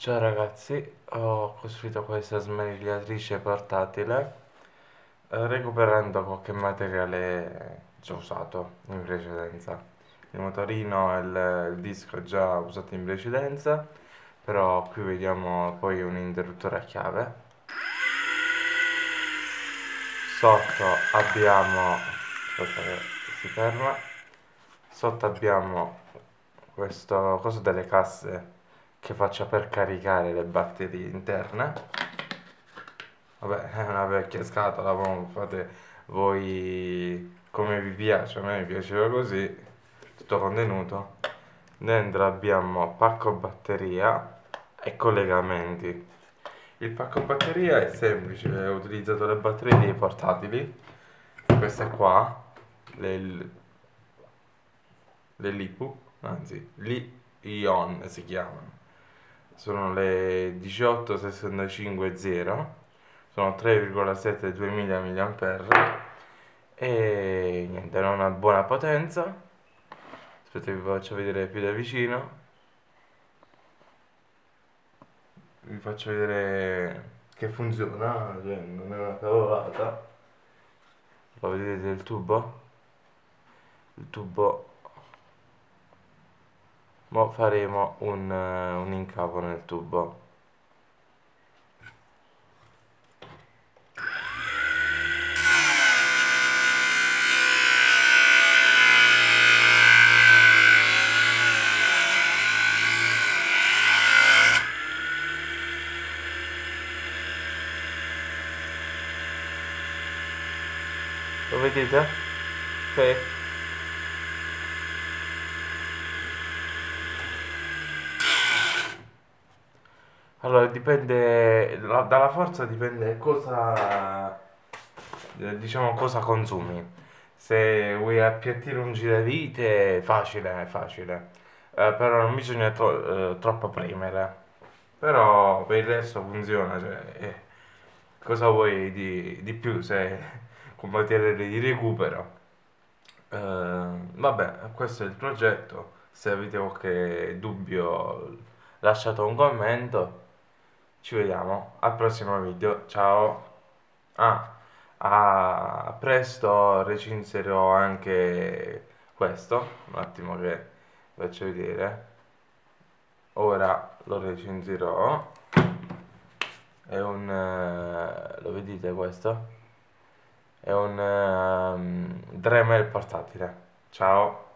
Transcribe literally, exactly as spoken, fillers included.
Ciao ragazzi, ho costruito questa smerigliatrice portatile eh, recuperando qualche materiale già usato in precedenza. Il motorino e il, il disco già usati in precedenza, però qui vediamo poi un interruttore a chiave. Sotto abbiamo, aspetta che si ferma, sotto abbiamo questo coso delle casse che faccio per caricare le batterie interne. Vabbè, è una vecchia scatola, ma fate voi come vi piace, a me mi piaceva così, tutto contenuto. Dentro abbiamo pacco batteria e collegamenti. Il pacco batteria è semplice, ho utilizzato le batterie dei portatili, queste qua, le, le LiPo, anzi, Li-Ion si chiamano. Sono le diciotto sessantacinque zero, sono tre virgola sette duemila milliampere e niente, hanno una buona potenza. Aspetta, vi faccio vedere più da vicino. Vi faccio vedere che funziona, cioè non è una cavolata. Lo vedete il tubo? Il tubo. Mo faremo un, eh, un incavo nel tubo. Lo vedete? Ok. Allora, dipende, la- dalla forza dipende cosa, eh, diciamo, cosa consumi. Se vuoi appiattire un giravite, è facile, è facile. Eh, però non bisogna tro- eh, troppo premere. Però per il resto funziona, cioè, eh, cosa vuoi di, di più se con materiale di recupero? Eh, vabbè, questo è il progetto. Se avete qualche dubbio, lasciate un commento. Ci vediamo al prossimo video. Ciao. Ah, a a presto recinserò anche questo. Un attimo che vi faccio vedere. Ora lo recensirò. È un... eh, lo vedete questo? È un ehm, Dremel portatile. Ciao.